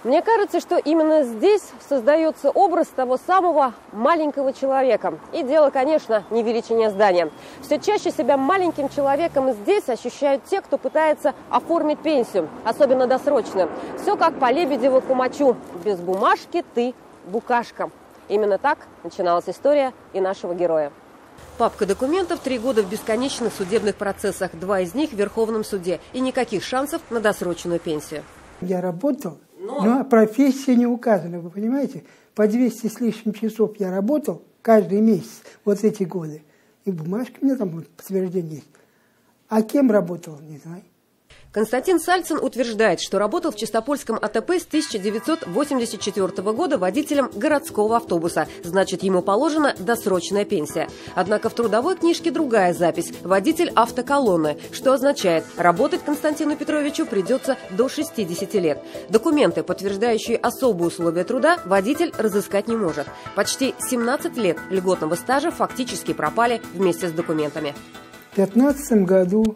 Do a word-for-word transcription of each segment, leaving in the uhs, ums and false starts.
Мне кажется, что именно здесь создается образ того самого маленького человека. И дело, конечно, не в величине здания. Все чаще себя маленьким человеком здесь ощущают те, кто пытается оформить пенсию, особенно досрочную. Все как по Лебедеву Кумачу. Без бумажки ты букашка. Именно так начиналась история и нашего героя. Папка документов, три года в бесконечных судебных процессах, два из них в Верховном суде и никаких шансов на досрочную пенсию. Я работал. Но профессия не указана, вы понимаете? По двести с лишним часов я работал каждый месяц, вот эти годы. И бумажка у меня там вот, подтверждение есть. А кем работал, не знаю. Константин Сальцин утверждает, что работал в Чистопольском АТП с тысяча девятьсот восемьдесят четвёртого года водителем городского автобуса. Значит, ему положена досрочная пенсия. Однако в трудовой книжке другая запись – водитель автоколонны, что означает, работать Константину Петровичу придется до шестидесяти лет. Документы, подтверждающие особые условия труда, водитель разыскать не может. Почти семнадцать лет льготного стажа фактически пропали вместе с документами. В две тысячи пятнадцатом году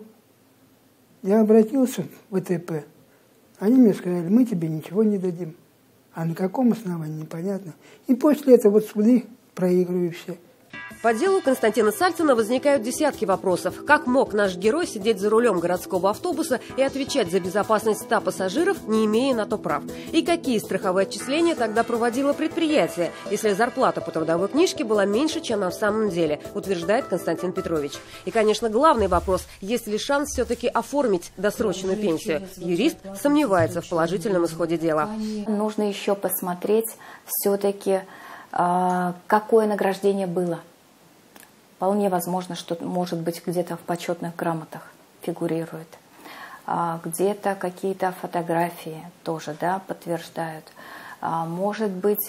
я обратился в АТП. Они мне сказали, мы тебе ничего не дадим. А на каком основании, непонятно. И после этого вот суды проигрываю все. По делу Константина Сальцина возникают десятки вопросов. Как мог наш герой сидеть за рулем городского автобуса и отвечать за безопасность ста пассажиров, не имея на то прав? И какие страховые отчисления тогда проводило предприятие, если зарплата по трудовой книжке была меньше, чем на самом деле, утверждает Константин Петрович. И, конечно, главный вопрос – есть ли шанс все-таки оформить досрочную пенсию? Юрист сомневается в положительном исходе дела. Нужно еще посмотреть все-таки, какое награждение было. Вполне возможно, что, может быть, где-то в почетных грамотах фигурирует. А где-то какие-то фотографии тоже, да, подтверждают. А может быть,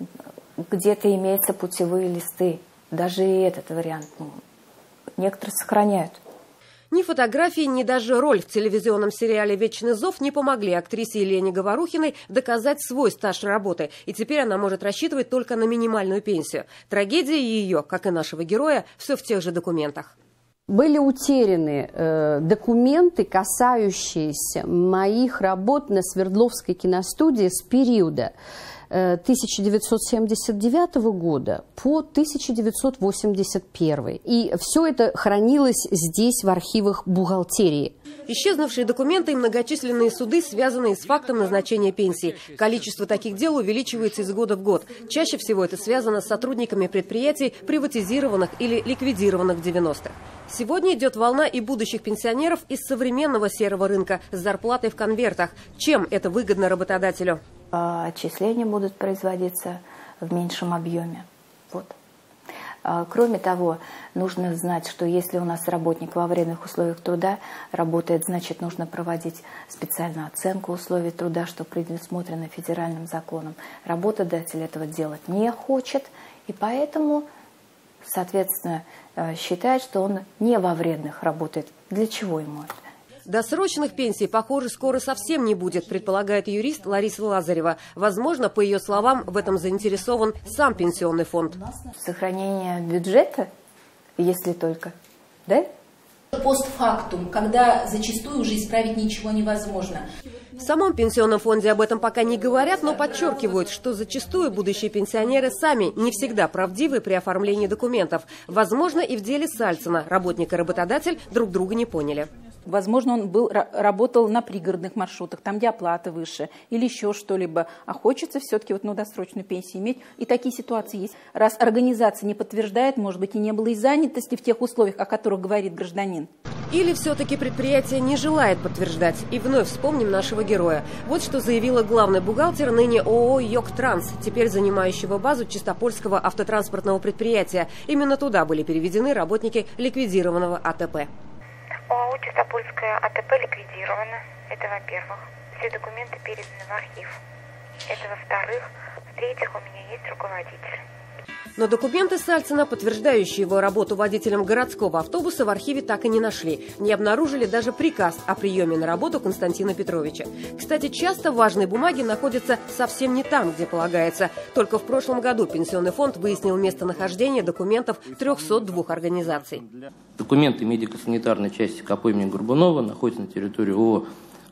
где-то имеются путевые листы. Даже и этот вариант ну, некоторые сохраняют. Ни фотографии, ни даже роль в телевизионном сериале «Вечный зов» не помогли актрисе Елене Говорухиной доказать свой стаж работы. И теперь она может рассчитывать только на минимальную пенсию. Трагедия ее, как и нашего героя, все в тех же документах. Были утеряны э, документы, касающиеся моих работ на Свердловской киностудии с периода тысяча девятьсот семьдесят девятого года по тысяча девятьсот восемьдесят первый. И все это хранилось здесь, в архивах бухгалтерии. Исчезнувшие документы и многочисленные суды, связанные с фактом назначения пенсии. Количество таких дел увеличивается из года в год. Чаще всего это связано с сотрудниками предприятий, приватизированных или ликвидированных в девяностых. Сегодня идет волна и будущих пенсионеров из современного серого рынка с зарплатой в конвертах. Чем это выгодно работодателю? Отчисления будут производиться в меньшем объеме. Вот. Кроме того, нужно знать, что если у нас работник во вредных условиях труда работает, значит, нужно проводить специальную оценку условий труда, что предусмотрено федеральным законом. Работодатель этого делать не хочет, и поэтому, соответственно, считает, что он не во вредных работает. Для чего ему это? Досрочных пенсий, похоже, скоро совсем не будет, предполагает юрист Лариса Лазарева. Возможно, по ее словам, в этом заинтересован сам пенсионный фонд. Сохранение бюджета, если только, да? Постфактум, когда зачастую уже исправить ничего невозможно. В самом пенсионном фонде об этом пока не говорят, но подчеркивают, что зачастую будущие пенсионеры сами не всегда правдивы при оформлении документов. Возможно, и в деле Сальцина работник и работодатель друг друга не поняли. Возможно, он был, работал на пригородных маршрутах, там, где оплата выше, или еще что-либо. А хочется все-таки вот, ну, досрочную пенсию иметь. И такие ситуации есть. Раз организация не подтверждает, может быть, и не было и занятости в тех условиях, о которых говорит гражданин. Или все-таки предприятие не желает подтверждать. И вновь вспомним нашего героя. Вот что заявила главный бухгалтер ныне ООО «Йоктранс», теперь занимающего базу Чистопольского автотранспортного предприятия. Именно туда были переведены работники ликвидированного АТП. ОАО «Чистопольское АТП» ликвидировано. Это во-первых. Все документы переданы в архив. Это во-вторых. В-третьих, у меня есть руководитель. Но документы Сальцина, подтверждающие его работу водителем городского автобуса, в архиве так и не нашли. Не обнаружили даже приказ о приеме на работу Константина Петровича. Кстати, часто важные бумаги находятся совсем не там, где полагается. Только в прошлом году пенсионный фонд выяснил местонахождение документов трёхсот двух организаций. Документы медико-санитарной части КП имени Горбунова находятся на территории ООО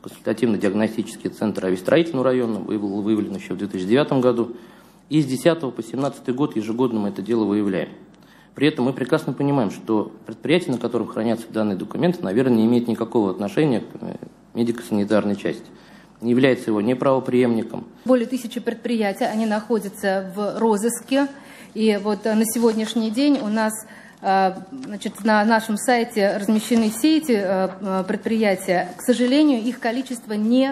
консультативно-диагностический центр авиастроительного района, был выявлен еще в две тысячи девятом году. И с две тысячи десятого по две тысячи семнадцатый год ежегодно мы это дело выявляем. При этом мы прекрасно понимаем, что предприятие, на котором хранятся данные документы, наверное, не имеет никакого отношения к медико-санитарной части. Не является его неправопреемником. Более тысячи предприятий, они находятся в розыске. И вот на сегодняшний день у нас, значит, на нашем сайте размещены все эти предприятия. К сожалению, их количество не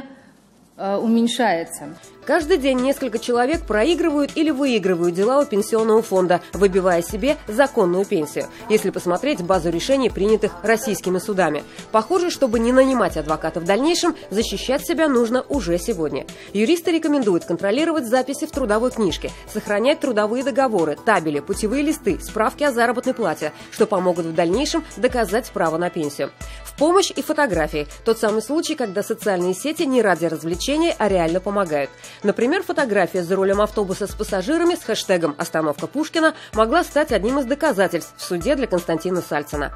уменьшается. Каждый день несколько человек проигрывают или выигрывают дела у пенсионного фонда, выбивая себе законную пенсию. Если посмотреть базу решений, принятых российскими судами. Похоже, чтобы не нанимать адвоката в дальнейшем, защищать себя нужно уже сегодня. Юристы рекомендуют контролировать записи в трудовой книжке, сохранять трудовые договоры, табели, путевые листы, справки о заработной плате, что помогут в дальнейшем доказать право на пенсию. В помощь и фотографии. Тот самый случай, когда социальные сети не ради развлечения, а реально помогают. Например, фотография за рулем автобуса с пассажирами с хэштегом «Остановка Пушкина» могла стать одним из доказательств в суде для Константина Сальцина.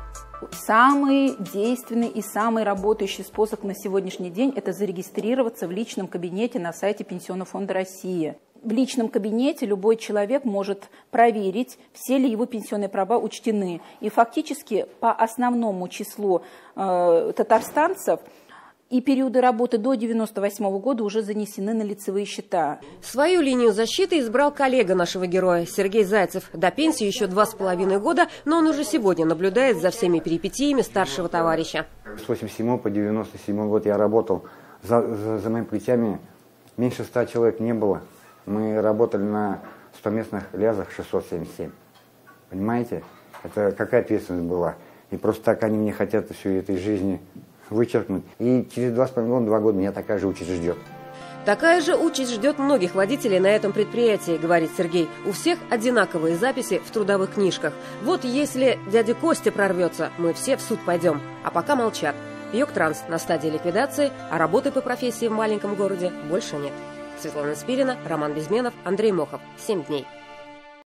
Самый действенный и самый работающий способ на сегодняшний день – это зарегистрироваться в личном кабинете на сайте Пенсионного фонда России. В личном кабинете любой человек может проверить, все ли его пенсионные права учтены. И фактически по основному числу э, татарстанцев и периоды работы до девяносто восьмого года уже занесены на лицевые счета. Свою линию защиты избрал коллега нашего героя Сергей Зайцев. До пенсии еще два с половиной года, но он уже сегодня наблюдает за всеми перипетиями старшего товарища. С восемьдесят седьмого по девяносто седьмой год я работал. За, за, за моими плечами меньше ста человек не было. Мы работали на стоместных лязах шестьсот семьдесят семь. Понимаете? Это какая ответственность была. И просто так они не хотят всю этой жизни вычеркнуть. И через два с половиной года, два года меня такая же участь ждет. Такая же участь ждет многих водителей на этом предприятии, говорит Сергей. У всех одинаковые записи в трудовых книжках. Вот если дядя Костя прорвется, мы все в суд пойдем. А пока молчат. Йоктранс на стадии ликвидации, а работы по профессии в маленьком городе больше нет. Светлана Спирина, Роман Безменов, Андрей Мохов. Семь дней.